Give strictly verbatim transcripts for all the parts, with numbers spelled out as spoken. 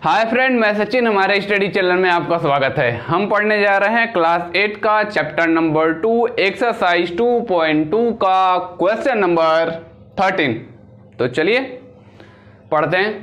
Hi friend, मैं सचिन। हमारे study channel में आपका स्वागत है। हम पढ़ने जा रहे हैं क्लास एट का chapter number two exercise two point two का क्वेश्चन नंबर थर्टीन। तो चलिए पढ़ते हैं।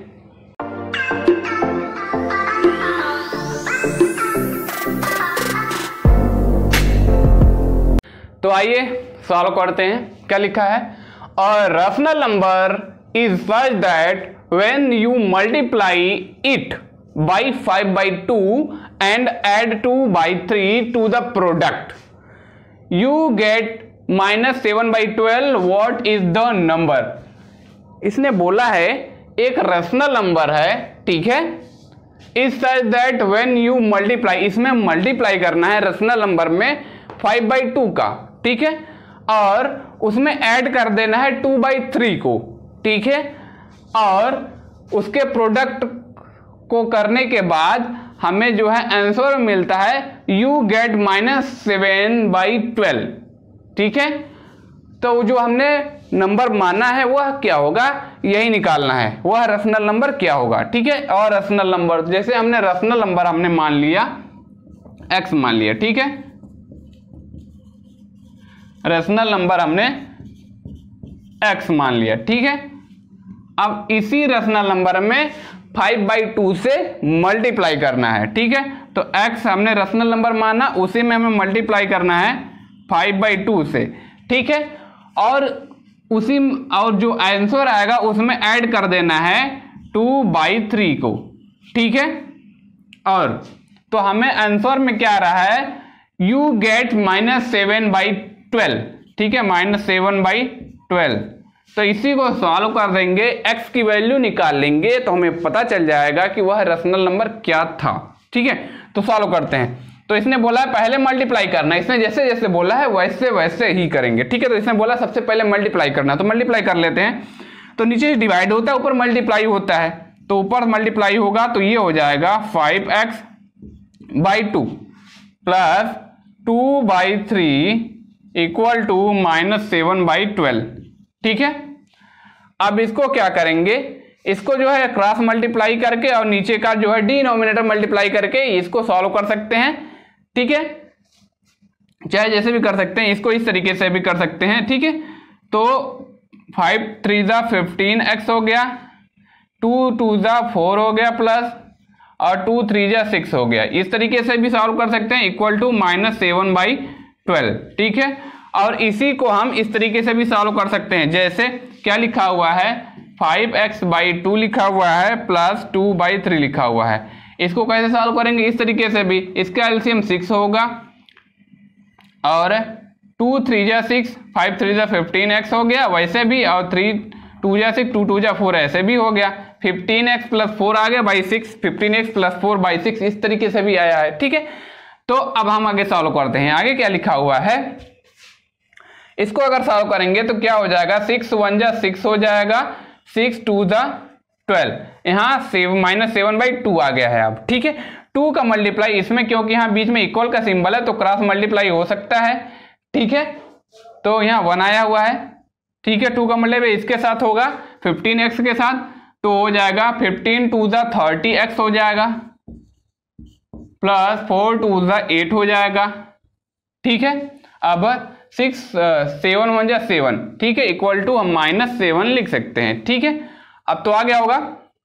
तो आइए सॉल्व करते हैं। क्या लिखा है? A rational number is such that when you multiply it by five by two and add two by three to the product, you get minus seven by twelve. What is the number? इसने बोला है एक rational number है, ठीक है, is such that when you multiply, इसमें multiply करना है रैशनल नंबर में फाइव बाई टू का, ठीक है, और उसमें ऐड कर देना है टू बाई थ्री को, ठीक है, और उसके प्रोडक्ट को करने के बाद हमें जो है आंसर मिलता है you get minus seven by twelve, ठीक है। तो जो हमने नंबर माना है वह क्या होगा, यही निकालना है, वह रैशनल नंबर क्या होगा, ठीक है। और रैशनल नंबर जैसे हमने रैशनल नंबर हमने मान लिया x मान लिया, ठीक है, रैशनल नंबर हमने x मान लिया, ठीक है। अब इसी रैशनल नंबर में फाइव बाई टू से मल्टीप्लाई करना है, ठीक है। तो x हमने रैशनल नंबर माना, उसी में हमें मल्टीप्लाई करना है फाइव बाई टू से, ठीक है, और उसी और जो आंसर आएगा उसमें ऐड कर देना है टू बाई थ्री को, ठीक है। और तो हमें आंसर में क्या आ रहा है, you get minus seven by twelve, ठीक है, माइनस सेवन बाई ट्वेल्व। तो इसी को सॉल्व कर देंगे, x की वैल्यू निकाल लेंगे तो हमें पता चल जाएगा कि वह रैशनल नंबर क्या था, ठीक है। तो सॉल्व करते हैं। तो इसने बोला है पहले मल्टीप्लाई करना, इसने जैसे जैसे बोला है वैसे वैसे ही करेंगे, ठीक है। तो इसने बोला सबसे पहले मल्टीप्लाई करना, तो मल्टीप्लाई कर लेते हैं। तो नीचे डिवाइड होता है, ऊपर मल्टीप्लाई होता है, तो ऊपर मल्टीप्लाई होगा तो ये हो जाएगा five x by two plus two by three equal to minus seven by twelve, ठीक है। अब इसको क्या करेंगे, इसको जो है क्रॉस मल्टीप्लाई करके और नीचे का जो है डिनोमिनेटर मल्टीप्लाई करके इसको सॉल्व कर सकते हैं, ठीक है, चाहे जैसे भी कर सकते हैं, इसको इस तरीके से भी कर सकते हैं, ठीक है। तो फाइव थ्री जा फिफ्टीन एक्स हो गया, टू टू जा फोर हो गया प्लस और टू थ्री जा सिक्स हो गया, इस तरीके से भी सॉल्व कर सकते हैं, equal to minus seven by twelve, ठीक है। और इसी को हम इस तरीके से भी सॉल्व कर सकते हैं, जैसे क्या लिखा हुआ है, फाइव एक्स बाई टू लिखा हुआ है प्लस टू बाई थ्री लिखा हुआ है। इसको कैसे सॉल्व करेंगे, इस तरीके से भी, इसका एलसीएम सिक्स होगा और टू थ्री जा सिक्स, फाइव थ्री जा फिफ्टीन एक्स हो गया वैसे भी, और थ्री टू जा सिक्स, टू टू जा फोर ऐसे भी हो गया, फिफ्टीन एक्स प्लस फोर आ गया by six, fifteen x plus four by six, इस तरीके से भी आया है, ठीक है। तो अब हम आगे सॉल्व करते हैं। आगे क्या लिखा हुआ है, इसको अगर सॉल्व करेंगे तो क्या हो जाएगा, सिक्स वन जा सिक्स हो जाएगा, सिक्स टू जा ट्वेल्व, यहाँ seven minus seven by two आ गया है अब, ठीक है। टू का मल्टीप्लाई इसमें, क्योंकि यहाँ बीच में इक्वल का सिंबल है तो क्रॉस मल्टीप्लाई हो सकता है, ठीक है। तो यहाँ वन आया हुआ है, ठीक है, टू का मल्टीप्लाई इसके साथ होगा फिफ्टीन एक्स के साथ, तो हो जाएगा फिफ्टीन टू जा थर्टी एक्स हो जाएगा प्लस फोर टू जा एट हो जाएगा, ठीक है। अब सिक्स सेवन वन जा सेवन, ठीक है, इक्वल टू हम माइनस सेवन लिख सकते हैं, ठीक है। अब तो आ गया होगा।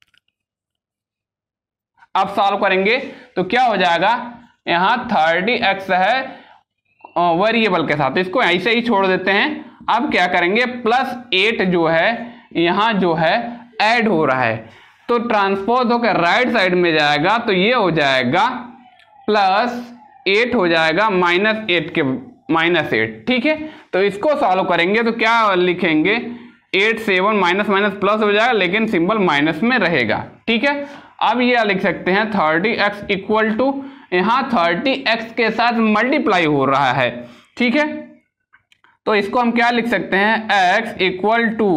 अब सॉल्व करेंगे तो क्या हो जाएगा, यहाँ थर्टी एक्स है वेरिएबल के साथ, इसको ऐसे ही छोड़ देते हैं। अब क्या करेंगे, प्लस एट जो है यहाँ जो है ऐड हो रहा है, तो ट्रांसपोज होकर राइट साइड में जाएगा, तो ये हो जाएगा प्लस एट हो जाएगा माइनस एट के माइनस एट, ठीक है। तो इसको सॉल्व करेंगे तो क्या लिखेंगे, eight seven minus minus plus हो जाएगा, लेकिन सिंबल माइनस में रहेगा, ठीक है। अब ये लिख सकते हैं थर्टी एक्स इक्वल टू, यहाँ थर्टी एक्स के साथ मल्टीप्लाई हो रहा है, ठीक है। तो इसको हम क्या लिख सकते हैं, x equal to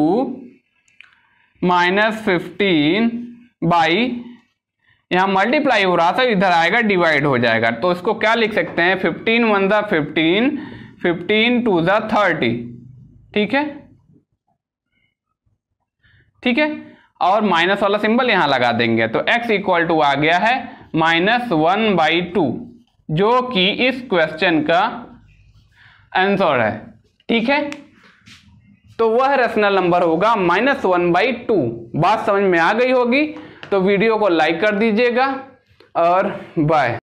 minus fifteen by, यहाँ मल्टीप्लाई हो रहा था, इधर आएगा डिवाइड हो जाएगा, तो इसको क्या लिख सकते हैं, फिफ्टीन वन जा फिफ्टीन, फिफ्टीन टू जा थर्टी, ठीक है, ठीक है। और माइनस वाला सिंबल यहां लगा देंगे, तो x इक्वल टू आ गया है माइनस वन बाई टू, जो कि इस क्वेश्चन का आंसर है। ठीक है, तो वह रेशनल नंबर होगा माइनस वन बाई टू। बात समझ में आ गई होगी, तो वीडियो को लाइक कर दीजिएगा और बाय।